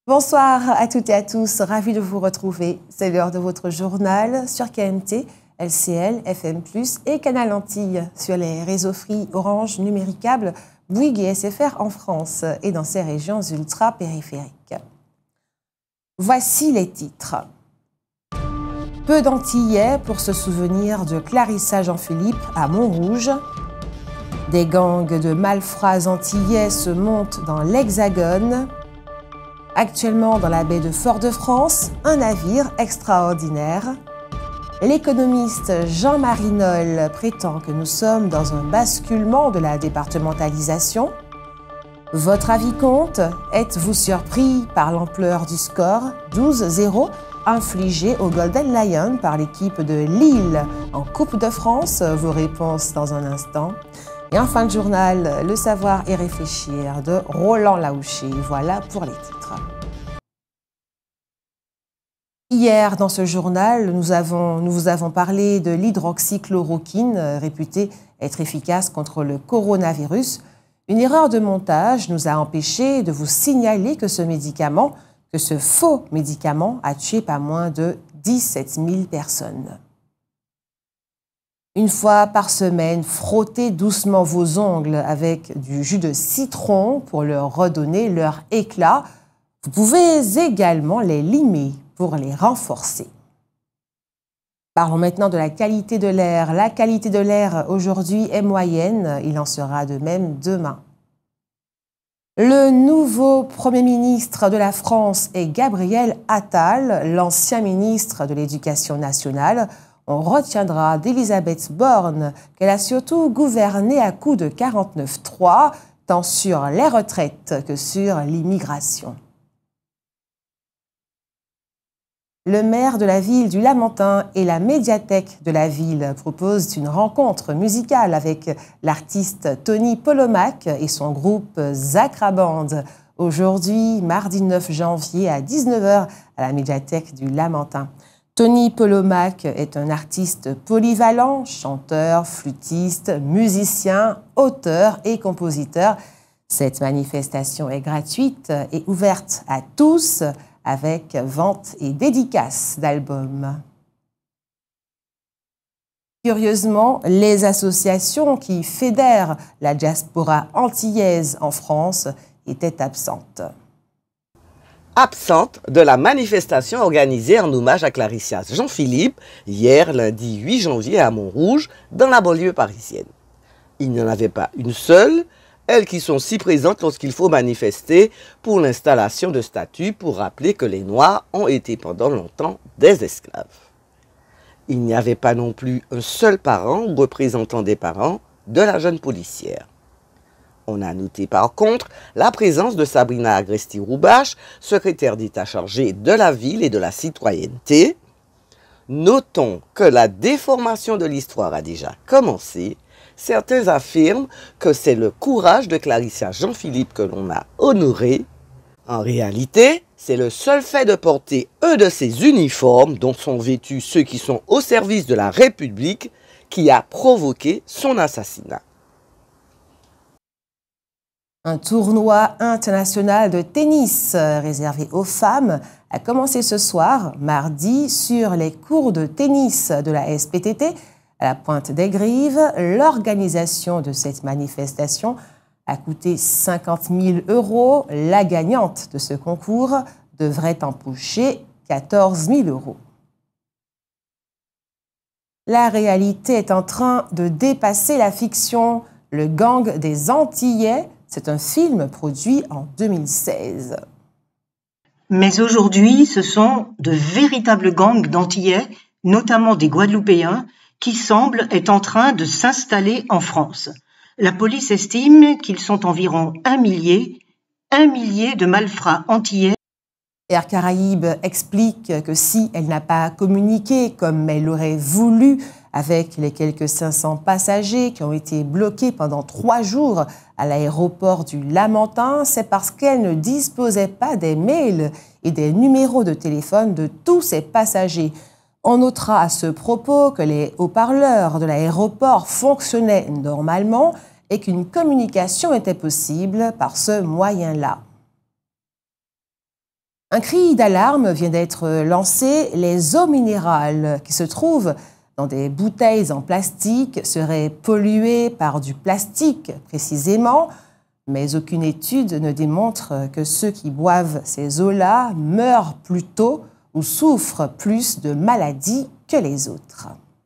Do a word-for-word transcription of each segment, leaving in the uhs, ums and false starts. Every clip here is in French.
Bonsoir à toutes et à tous, ravi de vous retrouver. C'est l'heure de votre journal sur K M T, L C L, F M plus, et Canal Antilles sur les réseaux Free, Orange, Numéricable, Bouygues et S F R en France et dans ces régions ultra-périphériques. Voici les titres. Peu d'Antillais pour se souvenir de Clarissa Jean-Philippe à Montrouge. Des gangs de malfrats antillais se montent dans l'Hexagone. Actuellement dans la baie de Fort-de-France, un navire extraordinaire. L'économiste Jean-Marie Noll prétend que nous sommes dans un basculement de la départementalisation. Votre avis compte? Êtes-vous surpris par l'ampleur du score douze zéro infligé au Golden Lion par l'équipe de Lille en Coupe de France? Vos réponses dans un instant. Et en fin de journal, le savoir et réfléchir de Roland Laouché. Voilà pour les titres. Hier, dans ce journal, nous, avons, nous vous avons parlé de l'hydroxychloroquine, réputée être efficace contre le coronavirus. Une erreur de montage nous a empêché de vous signaler que ce médicament, que ce faux médicament a tué pas moins de dix-sept mille personnes. Une fois par semaine, frottez doucement vos ongles avec du jus de citron pour leur redonner leur éclat. Vous pouvez également les limer pour les renforcer. Parlons maintenant de la qualité de l'air. La qualité de l'air aujourd'hui est moyenne, il en sera de même demain. Le nouveau Premier ministre de la France est Gabriel Attal, l'ancien ministre de l'Éducation nationale. On retiendra d'Elisabeth Borne qu'elle a surtout gouverné à coups de quarante-neuf trois, tant sur les retraites que sur l'immigration. Le maire de la ville du Lamentin et la médiathèque de la ville proposent une rencontre musicale avec l'artiste Tony Polomac et son groupe Zacraband. Aujourd'hui, mardi neuf janvier à dix-neuf heures à la médiathèque du Lamentin. Tony Polomac est un artiste polyvalent, chanteur, flûtiste, musicien, auteur et compositeur. Cette manifestation est gratuite et ouverte à tous avec vente et dédicace d'albums. Curieusement, les associations qui fédèrent la diaspora antillaise en France étaient absentes. Absente de la manifestation organisée en hommage à Clarissa Jean-Philippe hier lundi huit janvier à Montrouge dans la banlieue parisienne. Il n'y en avait pas une seule, elles qui sont si présentes lorsqu'il faut manifester pour l'installation de statues pour rappeler que les Noirs ont été pendant longtemps des esclaves. Il n'y avait pas non plus un seul parent ou représentant des parents de la jeune policière. On a noté par contre la présence de Sabrina Agresti-Roubache, secrétaire d'État chargée de la ville et de la citoyenneté. Notons que la déformation de l'histoire a déjà commencé. Certains affirment que c'est le courage de Clarissa Jean-Philippe que l'on a honoré. En réalité, c'est le seul fait de porter un de ces uniformes dont sont vêtus ceux qui sont au service de la République qui a provoqué son assassinat. Un tournoi international de tennis réservé aux femmes a commencé ce soir, mardi, sur les cours de tennis de la S P T T à la Pointe des Grives. L'organisation de cette manifestation a coûté cinquante mille euros. La gagnante de ce concours devrait empocher quatorze mille euros. La réalité est en train de dépasser la fiction. Le gang des Antillais, c'est un film produit en deux mille seize. Mais aujourd'hui, ce sont de véritables gangs d'Antillais, notamment des Guadeloupéens, qui semblent être en train de s'installer en France. La police estime qu'ils sont environ un millier, un millier de malfrats antillais. Air Caraïbes explique que si elle n'a pas communiqué comme elle l'aurait voulu avec les quelques cinq cents passagers qui ont été bloqués pendant trois jours à l'aéroport du Lamentin, c'est parce qu'elle ne disposait pas des mails et des numéros de téléphone de tous ces passagers. On notera à ce propos que les haut-parleurs de l'aéroport fonctionnaient normalement et qu'une communication était possible par ce moyen-là. Un cri d'alarme vient d'être lancé. Les eaux minérales qui se trouvent dans des bouteilles en plastique seraient polluées par du plastique précisément, mais aucune étude ne démontre que ceux qui boivent ces eaux-là meurent plus tôt ou souffrent plus de maladies que les autres.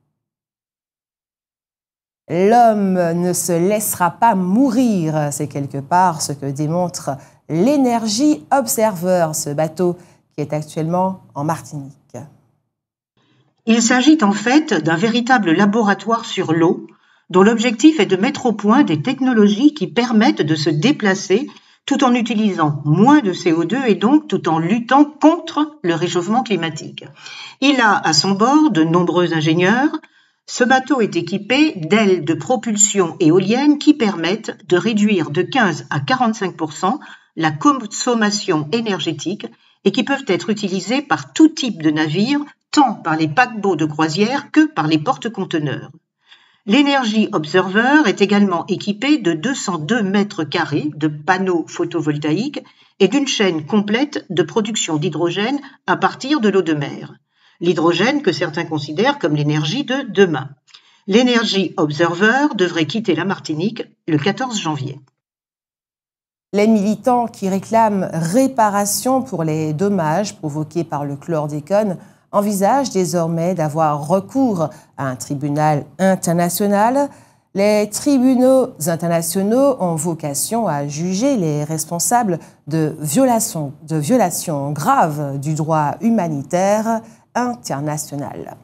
L'homme ne se laissera pas mourir, c'est quelque part ce que démontre l'Energy Observer, ce bateau qui est actuellement en Martinique. Il s'agit en fait d'un véritable laboratoire sur l'eau, dont l'objectif est de mettre au point des technologies qui permettent de se déplacer tout en utilisant moins de C O deux et donc tout en luttant contre le réchauffement climatique. Il a à son bord de nombreux ingénieurs. Ce bateau est équipé d'ailes de propulsion éolienne qui permettent de réduire de quinze à quarante-cinq pour cent la consommation énergétique et qui peuvent être utilisées par tout type de navire, tant par les paquebots de croisière que par les porte-conteneurs. L'Energy Observer est également équipé de deux cent deux mètres carrés de panneaux photovoltaïques et d'une chaîne complète de production d'hydrogène à partir de l'eau de mer. L'hydrogène que certains considèrent comme l'énergie de demain. L'Energy Observer devrait quitter la Martinique le quatorze janvier. Les militants qui réclament réparation pour les dommages provoqués par le chlordécone envisagent désormais d'avoir recours à un tribunal international. Les tribunaux internationaux ont vocation à juger les responsables de violations, de violations graves du droit humanitaire international.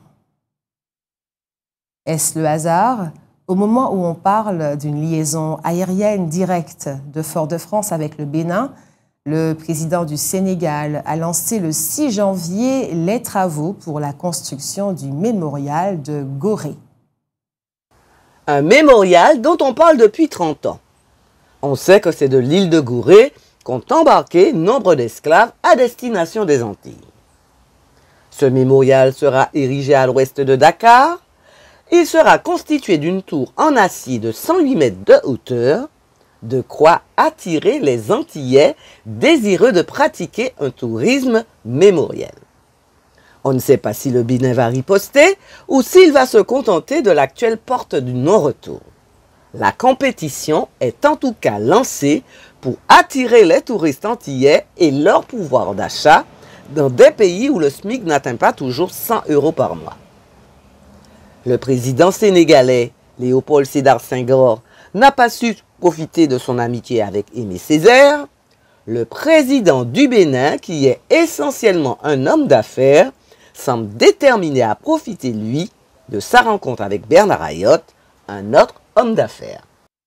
Est-ce le hasard? Au moment où on parle d'une liaison aérienne directe de Fort-de-France avec le Bénin, le président du Sénégal a lancé le six janvier les travaux pour la construction du mémorial de Gorée. Un mémorial dont on parle depuis trente ans. On sait que c'est de l'île de Gorée qu'ont embarqué nombre d'esclaves à destination des Antilles. Ce mémorial sera érigé à l'ouest de Dakar. Il sera constitué d'une tour en acier de cent huit mètres de hauteur, de quoi attirer les Antillais désireux de pratiquer un tourisme mémoriel. On ne sait pas si le Bénin va riposter ou s'il va se contenter de l'actuelle porte du non-retour. La compétition est en tout cas lancée pour attirer les touristes antillais et leur pouvoir d'achat dans des pays où le SMIC n'atteint pas toujours cent euros par mois. Le président sénégalais, Léopold Sédar Senghor, n'a pas su profiter de son amitié avec Aimé Césaire. Le président du Bénin, qui est essentiellement un homme d'affaires, semble déterminé à profiter, lui, de sa rencontre avec Bernard Ayotte, un autre homme d'affaires.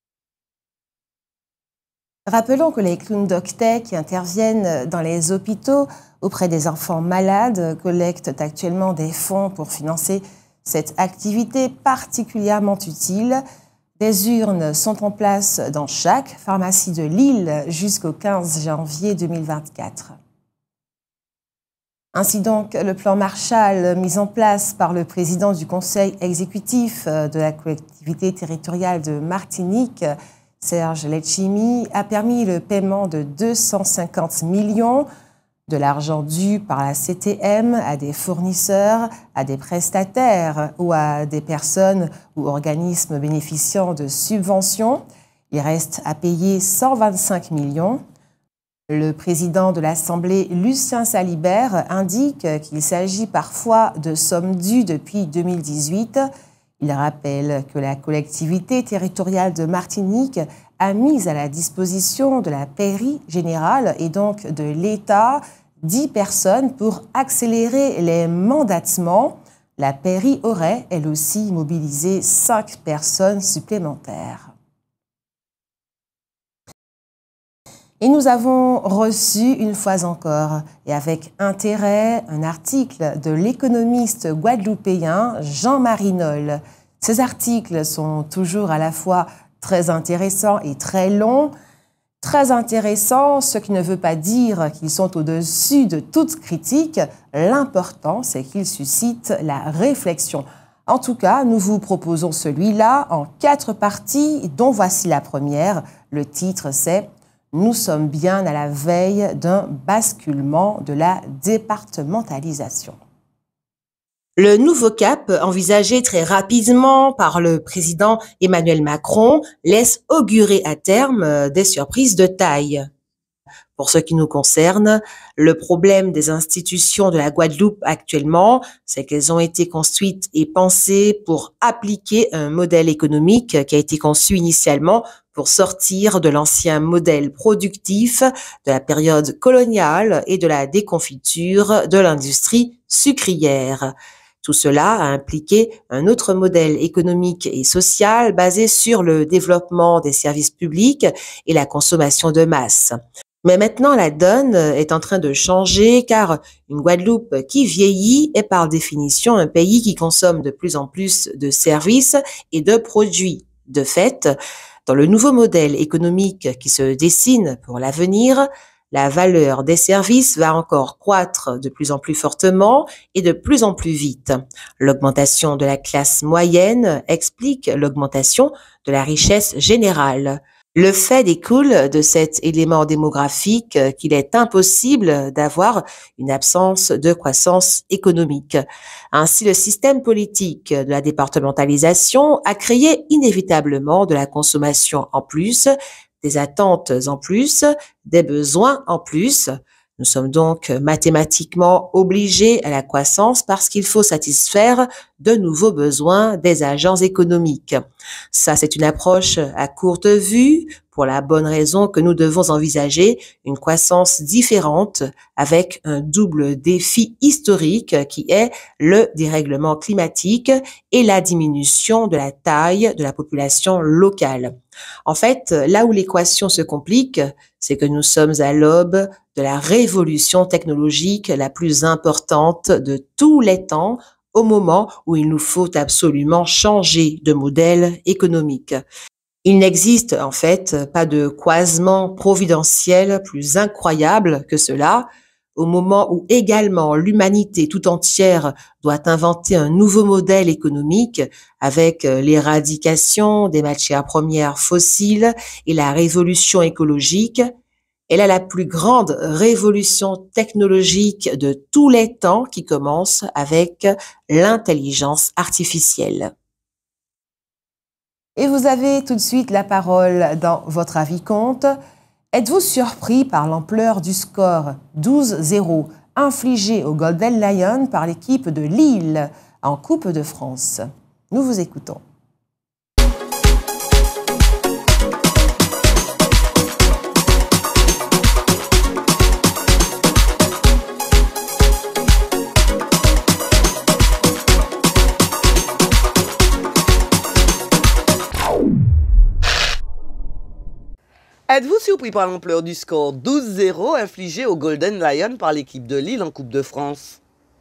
Rappelons que les clowns d'Octet qui interviennent dans les hôpitaux auprès des enfants malades collectent actuellement des fonds pour financer cette activité particulièrement utile. Des urnes sont en place dans chaque pharmacie de l'île jusqu'au quinze janvier deux mille vingt-quatre. Ainsi donc, le plan Marshall mis en place par le président du conseil exécutif de la collectivité territoriale de Martinique, Serge Letchimy, a permis le paiement de deux cent cinquante millions de l'argent dû par la C T M à des fournisseurs, à des prestataires ou à des personnes ou organismes bénéficiant de subventions. Il reste à payer cent vingt-cinq millions. Le président de l'Assemblée, Lucien Salibert, indique qu'il s'agit parfois de sommes dues depuis deux mille dix-huit. Il rappelle que la collectivité territoriale de Martinique a mis à la disposition de la pairie générale et donc de l'État dix personnes pour accélérer les mandatements. La pairie aurait, elle aussi, mobilisé cinq personnes supplémentaires. Et nous avons reçu une fois encore, et avec intérêt, un article de l'économiste guadeloupéen Jean-Marie Noll. Ces articles sont toujours à la fois très intéressants et très longs. Très intéressants, ce qui ne veut pas dire qu'ils sont au-dessus de toute critique. L'important, c'est qu'ils suscitent la réflexion. En tout cas, nous vous proposons celui-là en quatre parties, dont voici la première. Le titre, c'est « Nous sommes bien à la veille d'un basculement de la départementalisation. Le nouveau cap, envisagé très rapidement par le président Emmanuel Macron, laisse augurer à terme des surprises de taille. Pour ce qui nous concerne, le problème des institutions de la Guadeloupe actuellement, c'est qu'elles ont été construites et pensées pour appliquer un modèle économique qui a été conçu initialement pour sortir de l'ancien modèle productif de la période coloniale et de la déconfiture de l'industrie sucrière. Tout cela a impliqué un autre modèle économique et social basé sur le développement des services publics et la consommation de masse. Mais maintenant, la donne est en train de changer car une Guadeloupe qui vieillit est par définition un pays qui consomme de plus en plus de services et de produits. De fait, dans le nouveau modèle économique qui se dessine pour l'avenir, la valeur des services va encore croître de plus en plus fortement et de plus en plus vite. L'augmentation de la classe moyenne explique l'augmentation de la richesse générale. Le fait découle de cet élément démographique qu'il est impossible d'avoir une absence de croissance économique. Ainsi, le système politique de la départementalisation a créé inévitablement de la consommation en plus, des attentes en plus, des besoins en plus. Nous sommes donc mathématiquement obligés à la croissance parce qu'il faut satisfaire de nouveaux besoins des agents économiques. Ça, c'est une approche à courte vue pour la bonne raison que nous devons envisager une croissance différente avec un double défi historique qui est le dérèglement climatique et la diminution de la taille de la population locale. En fait, là où l'équation se complique, c'est que nous sommes à l'aube de la révolution technologique la plus importante de tous les temps, au moment où il nous faut absolument changer de modèle économique. Il n'existe en fait pas de croisement providentiel plus incroyable que cela, au moment où également l'humanité tout entière doit inventer un nouveau modèle économique avec l'éradication des matières premières fossiles et la révolution écologique. Elle a la plus grande révolution technologique de tous les temps qui commence avec l'intelligence artificielle. Et vous avez tout de suite la parole dans votre avis compte. Êtes-vous surpris par l'ampleur du score douze zéro infligé au Golden Lion par l'équipe de Lille en Coupe de France? Nous vous écoutons. Êtes-vous surpris par l'ampleur du score douze zéro infligé au Golden Lion par l'équipe de Lille en Coupe de France?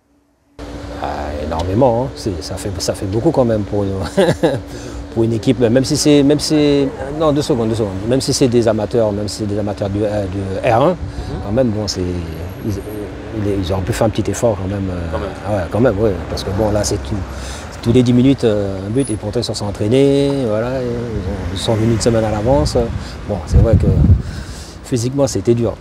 Ah, énormément, hein. Ça fait, ça fait beaucoup quand même pour, pour une équipe, même si c'est, même si, non deux secondes, deux secondes, même si c'est des amateurs, même si c'est des amateurs du, du R un, mm-hmm. quand même bon, c'est, ils, ils auraient pu faire un petit effort quand même, quand même, euh, ouais, quand même, ouais, parce que bon là c'est tout. Tous les dix minutes, un but, et pourtant ils se sont entraînés, voilà, ils, ont, ils sont venus une semaine à l'avance. Bon, c'est vrai que physiquement, c'était dur.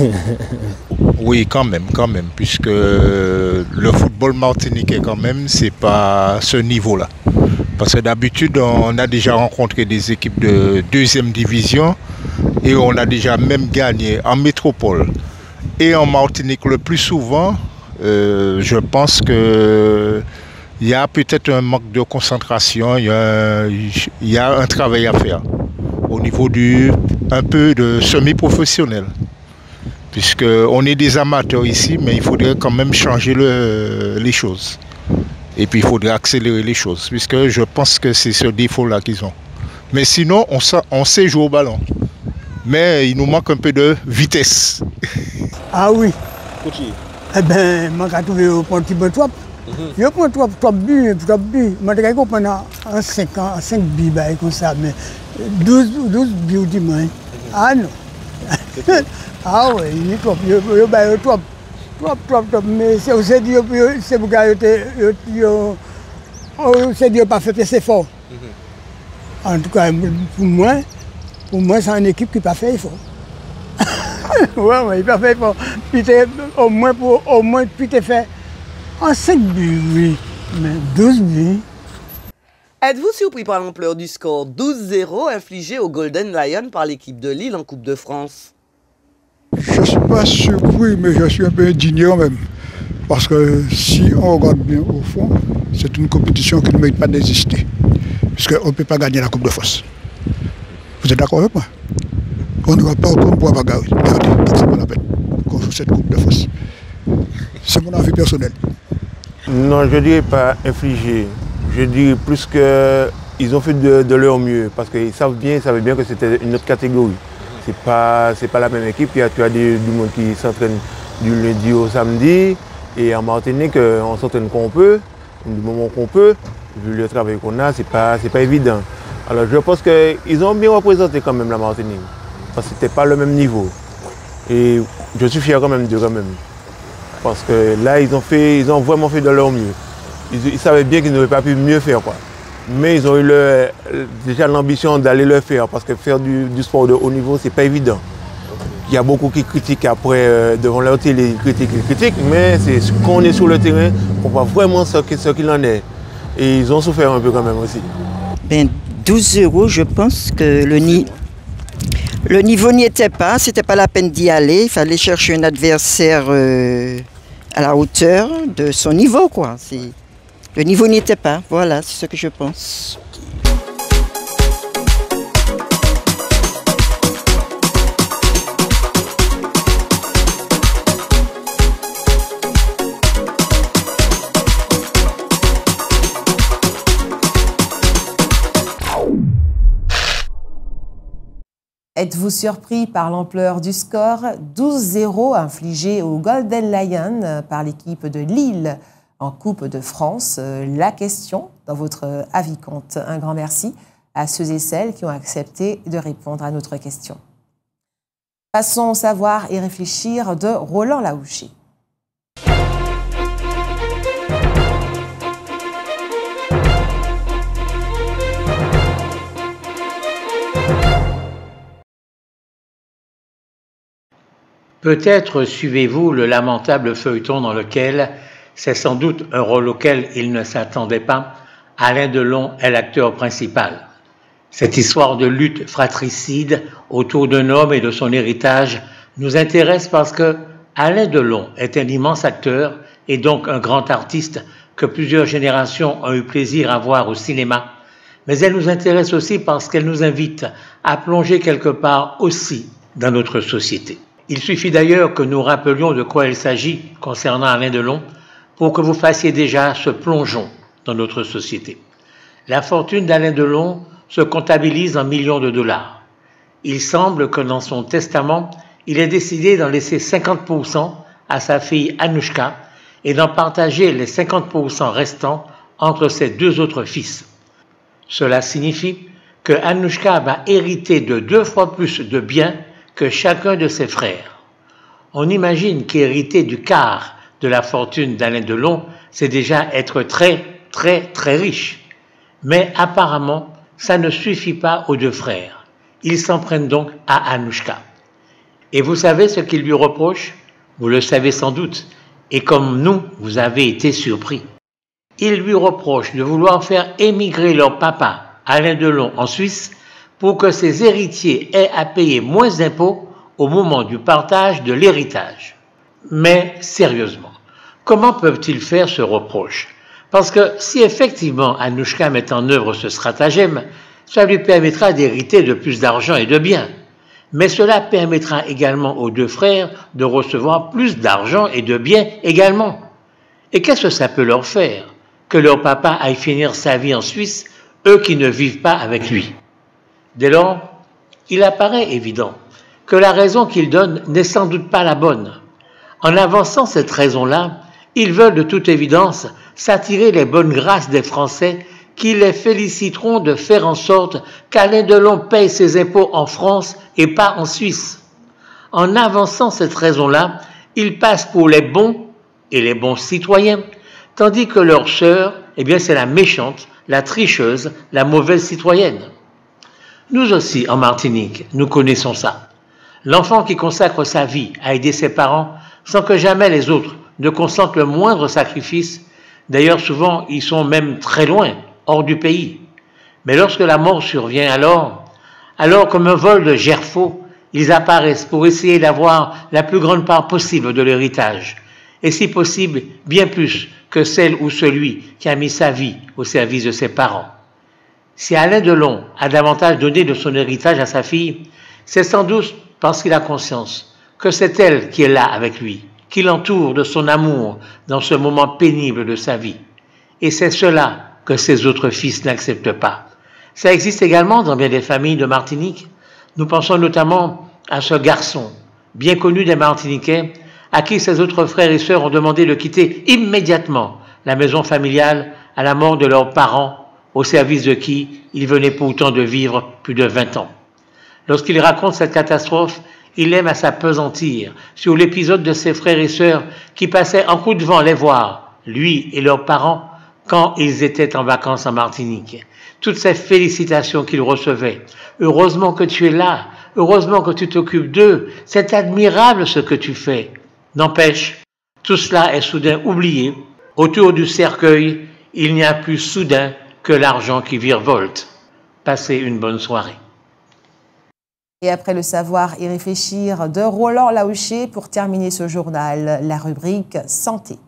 Oui, quand même, quand même, puisque le football martiniquais, quand même, c'est pas ce niveau-là. Parce que d'habitude, on a déjà rencontré des équipes de deuxième division et on a déjà même gagné en métropole et en Martinique le plus souvent. Euh, je pense que il y a peut-être un manque de concentration, il y a, il y a un travail à faire au niveau du un peu de semi-professionnel. Puisqu'on est des amateurs ici, mais il faudrait quand même changer le, les choses. Et puis il faudrait accélérer les choses, puisque je pense que c'est ce défaut-là qu'ils ont. Mais sinon, on sait, on sait jouer au ballon. Mais il nous manque un peu de vitesse. Ah oui. Eh bien, je vais trouver un petit peu trop. Je prends trois, trois buts, trois buts. Je vais prendre un cinq ans, cinq buts comme ça, mais douze, douze buts dimanche. Ah non. Ah oui, il est trop. Je vais trop. Trop, trop, trop. Mais c'est aussi Dieu, c'est pour que c'est Dieu pas fait assez fort. En tout cas, pour moi, pour moi, c'est une équipe qui n'a pas fait effort. Ouais, ouais, il va faire pour, au moins pour au moins puis faire en cinq buts, oui, mais douze buts. Êtes-vous surpris par l'ampleur du score douze zéro infligé au Golden Lion par l'équipe de Lille en Coupe de France? Je ne suis pas surpris, mais je suis un peu indigné quand même. Parce que si on regarde bien au fond, c'est une compétition qui ne mérite pas d'exister. Puisqu'on ne peut pas gagner la Coupe de France. Vous êtes d'accord avec moi? On ne va pas encore pouvoir garder. Regardez, ce n'est pas la peine qu'on joue cette Coupe de France. C'est mon avis personnel. Non, je ne dirais pas infligé. Je dirais plus qu'ils ont fait de, de leur mieux. Parce qu'ils savent bien, ils savaient bien que c'était une autre catégorie. Ce n'est pas, c'est pas la même équipe. Il y a, tu as des, du monde qui s'entraîne du lundi au samedi. Et en Martinique, on s'entraîne qu'on peut, du moment qu'on peut. Vu le travail qu'on a, ce n'est pas, c'est pas évident. Alors je pense qu'ils ont bien représenté quand même la Martinique. Parce que ce n'était pas le même niveau. Et je suis fier quand même d'eux quand même. Parce que là, ils ont, fait, ils ont vraiment fait de leur mieux. Ils, ils savaient bien qu'ils n'auraient pas pu mieux faire, quoi. Mais ils ont eu le, déjà l'ambition d'aller le faire. Parce que faire du, du sport de haut niveau, ce n'est pas évident. Il y a beaucoup qui critiquent après, euh, devant leur télé, ils critiquent, ils critiquent. Mais c'est quand on est sur le terrain, on voit vraiment ce qu'il en est. Et ils ont souffert un peu quand même aussi. Ben, douze euros, je pense que le, ni... le niveau n'y était pas. C'était pas la peine d'y aller. Il fallait chercher un adversaire euh, à la hauteur de son niveau, quoi. Le niveau n'y était pas. Voilà, c'est ce que je pense. Êtes-vous surpris par l'ampleur du score douze zéro infligé au Golden Lion par l'équipe de Lille en Coupe de France? La question dans votre avis compte. Un grand merci à ceux et celles qui ont accepté de répondre à notre question. Passons au savoir et réfléchir de Roland Laouché. Peut-être suivez-vous le lamentable feuilleton dans lequel, c'est sans doute un rôle auquel il ne s'attendait pas, Alain Delon est l'acteur principal. Cette histoire de lutte fratricide autour d'un homme et de son héritage nous intéresse parce que Alain Delon est un immense acteur et donc un grand artiste que plusieurs générations ont eu plaisir à voir au cinéma. Mais elle nous intéresse aussi parce qu'elle nous invite à plonger quelque part aussi dans notre société. Il suffit d'ailleurs que nous rappelions de quoi il s'agit concernant Alain Delon pour que vous fassiez déjà ce plongeon dans notre société. La fortune d'Alain Delon se comptabilise en millions de dollars. Il semble que dans son testament, il ait décidé d'en laisser cinquante pour cent à sa fille Anouchka et d'en partager les cinquante pour cent restants entre ses deux autres fils. Cela signifie que Anouchka va hériter de deux fois plus de biens que chacun de ses frères. On imagine qu'hériter du quart de la fortune d'Alain Delon, c'est déjà être très, très, très riche. Mais apparemment, ça ne suffit pas aux deux frères. Ils s'en prennent donc à Anouchka. Et vous savez ce qu'ils lui reprochent? Vous le savez sans doute. Et comme nous, vous avez été surpris. Ils lui reprochent de vouloir faire émigrer leur papa, Alain Delon, en Suisse, pour que ses héritiers aient à payer moins d'impôts au moment du partage de l'héritage. Mais sérieusement, comment peuvent-ils faire ce reproche? Parce que si effectivement Anouchka met en œuvre ce stratagème, ça lui permettra d'hériter de plus d'argent et de biens. Mais cela permettra également aux deux frères de recevoir plus d'argent et de biens également. Et qu'est-ce que ça peut leur faire? Que leur papa aille finir sa vie en Suisse, eux qui ne vivent pas avec lui. Dès lors, il apparaît évident que la raison qu'ils donnent n'est sans doute pas la bonne. En avançant cette raison-là, ils veulent de toute évidence s'attirer les bonnes grâces des Français qui les féliciteront de faire en sorte qu'Alain Delon paye ses impôts en France et pas en Suisse. En avançant cette raison-là, ils passent pour les bons et les bons citoyens, tandis que leur sœur, eh bien, c'est la méchante, la tricheuse, la mauvaise citoyenne. Nous aussi, en Martinique, nous connaissons ça. L'enfant qui consacre sa vie à aider ses parents sans que jamais les autres ne consentent le moindre sacrifice, d'ailleurs souvent ils sont même très loin, hors du pays. Mais lorsque la mort survient alors, alors comme un vol de gerfaut, ils apparaissent pour essayer d'avoir la plus grande part possible de l'héritage, et si possible bien plus que celle ou celui qui a mis sa vie au service de ses parents. Si Alain Delon a davantage donné de son héritage à sa fille, c'est sans doute parce qu'il a conscience que c'est elle qui est là avec lui, qui l'entoure de son amour dans ce moment pénible de sa vie. Et c'est cela que ses autres fils n'acceptent pas. Ça existe également dans bien des familles de Martinique. Nous pensons notamment à ce garçon, bien connu des Martiniquais, à qui ses autres frères et sœurs ont demandé de quitter immédiatement la maison familiale à la mort de leurs parents, au service de qui il venait pourtant de vivre plus de vingt ans. Lorsqu'il raconte cette catastrophe, il aime à s'appesantir sur l'épisode de ses frères et sœurs qui passaient en coup de vent les voir, lui et leurs parents, quand ils étaient en vacances en Martinique. Toutes ces félicitations qu'il recevait. Heureusement que tu es là, heureusement que tu t'occupes d'eux, c'est admirable ce que tu fais. N'empêche, tout cela est soudain oublié. Autour du cercueil, il n'y a plus soudain que l'argent qui virevolte. Passez une bonne soirée. Et après le savoir et réfléchir de Roland Laouché, pour terminer ce journal, la rubrique santé.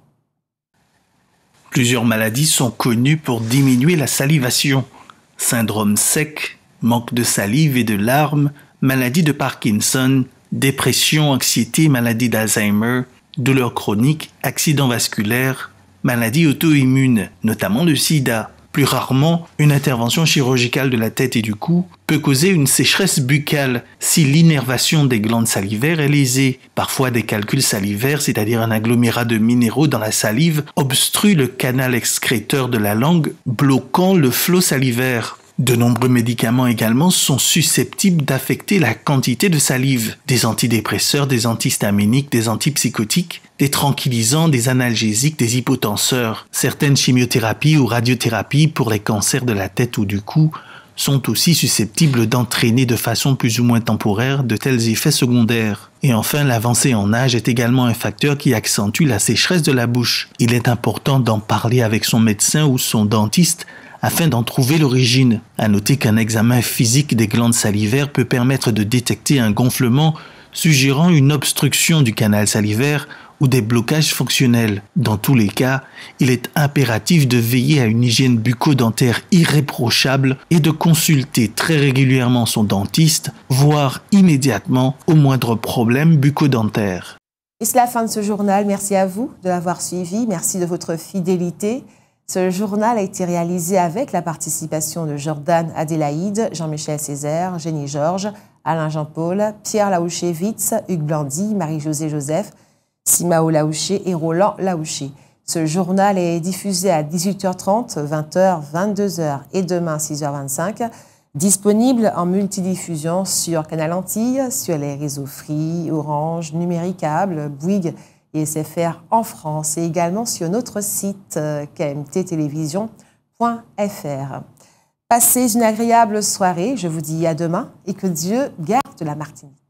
Plusieurs maladies sont connues pour diminuer la salivation. Syndrome sec, manque de salive et de larmes, maladie de Parkinson, dépression, anxiété, maladie d'Alzheimer, douleurs chroniques, accidents vasculaires, maladies auto-immunes, notamment le sida. Plus rarement, une intervention chirurgicale de la tête et du cou peut causer une sécheresse buccale si l'innervation des glandes salivaires est lésée. Parfois, des calculs salivaires, c'est-à-dire un agglomérat de minéraux dans la salive, obstruent le canal excréteur de la langue, bloquant le flot salivaire. De nombreux médicaments également sont susceptibles d'affecter la quantité de salive. Des antidépresseurs, des antihistaminiques, des antipsychotiques, des tranquillisants, des analgésiques, des hypotenseurs. Certaines chimiothérapies ou radiothérapies pour les cancers de la tête ou du cou sont aussi susceptibles d'entraîner de façon plus ou moins temporaire de tels effets secondaires. Et enfin, l'avancée en âge est également un facteur qui accentue la sécheresse de la bouche. Il est important d'en parler avec son médecin ou son dentiste afin d'en trouver l'origine. À noter qu'un examen physique des glandes salivaires peut permettre de détecter un gonflement suggérant une obstruction du canal salivaire ou des blocages fonctionnels. Dans tous les cas, il est impératif de veiller à une hygiène bucco-dentaire irréprochable et de consulter très régulièrement son dentiste, voire immédiatement au moindre problème bucco-dentaire. Et c'est la fin de ce journal. Merci à vous de l'avoir suivi. Merci de votre fidélité. Ce journal a été réalisé avec la participation de Jordan Adélaïde, Jean-Michel Césaire, Jenny Georges, Alain Jean-Paul, Pierre Laouché-Vitz, Hugues Blandy, Marie-Josée Joseph, Simao Laouché et Roland Laouché. Ce journal est diffusé à dix-huit heures trente, vingt heures, vingt-deux heures et demain six heures vingt-cinq. Disponible en multidiffusion sur Canal Antilles, sur les réseaux Free, Orange, Numéricable, Bouygues et S F R en France, et également sur notre site k m t télévision point f r. Passez une agréable soirée, je vous dis à demain et que Dieu garde la Martinique.